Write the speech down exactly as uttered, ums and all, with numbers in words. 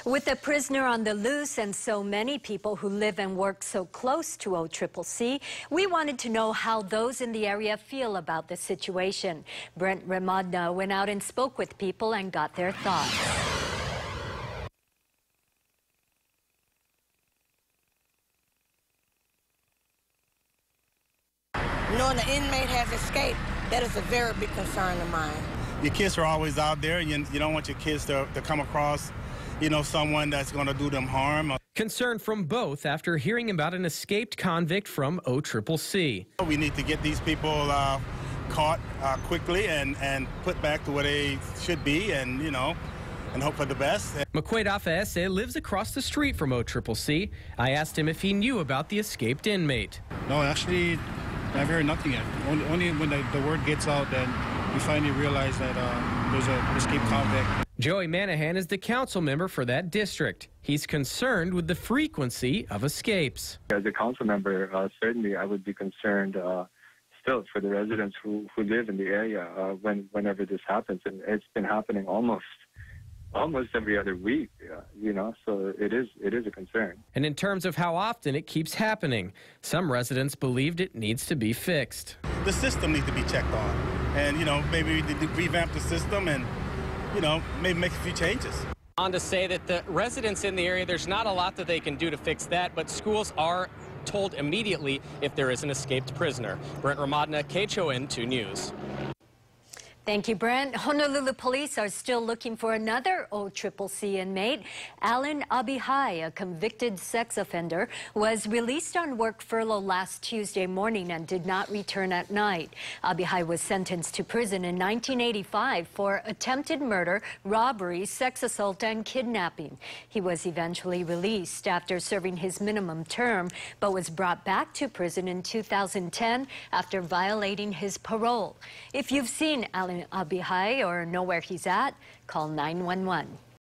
With a prisoner on the loose and so many people who live and work so close to O C C C, we wanted to know how those in the area feel about the situation. Brent Ramadna went out and spoke with people and got their thoughts. Knowing the inmate has escaped, that is a very big concern of mine. Your kids are always out there. You, you don't want your kids to, to come across, you know, someone that's going to do them harm. Concern from both after hearing about an escaped convict from O C C C. We need to get these people uh, caught uh, quickly and, and put back to where they should be, and, you know, and hope for the best. Makwait Afeese lives across the street from O C C C. I asked him if he knew about the escaped inmate. No, actually, I've heard nothing yet. Only, only when the, the word gets out, then we finally realize that uh, there's an escaped convict. Joey Manahan is the council member for that district. He's concerned with the frequency of escapes. As a council member, uh, certainly I would be concerned uh, still for the residents who, who live in the area uh, when, whenever this happens. And it's been happening almost almost every other week, uh, you know, so it is it is a concern. And in terms of how often it keeps happening, some residents believed it needs to be fixed. The system needs to be checked on, and, you know, maybe revamp the system and, you know, maybe make a few changes. On to say that the residents in the area, there's not a lot that they can do to fix that, but schools are told immediately if there is an escaped prisoner. Brent Ramadna, K H O N two News. Thank you, Brent. Honolulu police are still looking for another O C C C inmate. Alan Abihai, a convicted sex offender, was released on work furlough last Tuesday morning and did not return at night. Abihai was sentenced to prison in nineteen eighty-five for attempted murder, robbery, sex assault, and kidnapping. He was eventually released after serving his minimum term, but was brought back to prison in two thousand ten after violating his parole. If you've seen Alan Abihai or know where he's at, call nine one one.